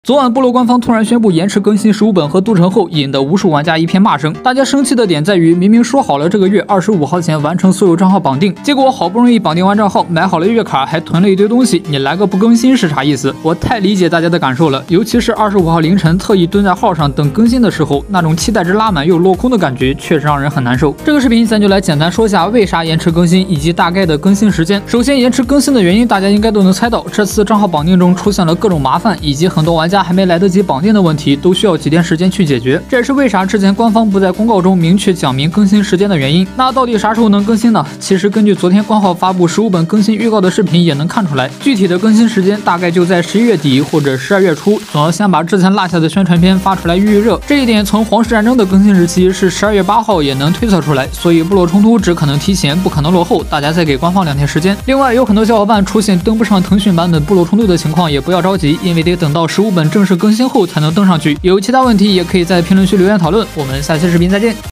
昨晚部落官方突然宣布延迟更新15本和都城后，引得无数玩家一片骂声。大家生气的点在于，明明说好了这个月25号前完成所有账号绑定，结果好不容易绑定完账号，买好了月卡，还囤了一堆东西，你来个不更新是啥意思？我太理解大家的感受了，尤其是25号凌晨特意蹲在号上等更新的时候，那种期待值拉满又落空的感觉，确实让人很难受。这个视频咱就来简单说下为啥延迟更新以及大概的更新时间。首先，延迟更新的原因大家应该都能猜到，这次账号绑定中出现了各种麻烦，以及很多玩家还没来得及绑定的问题，都需要几天时间去解决。这也是为啥之前官方不在公告中明确讲明更新时间的原因。那到底啥时候能更新呢？其实根据昨天官号发布15本更新预告的视频也能看出来，具体的更新时间大概就在11月底或者12月初，总要先把之前落下的宣传片发出来预热。这一点从皇室战争的更新日期是12月8号也能推测出来，所以部落冲突只可能提前，不可能落后，大家再给官方2天时间。另外，有很多小伙伴出现登不上腾讯版本部落冲突的情况，也不要着急，因为得等到15本正式更新后才能登上去。有其他问题也可以在评论区留言讨论，我们下期视频再见。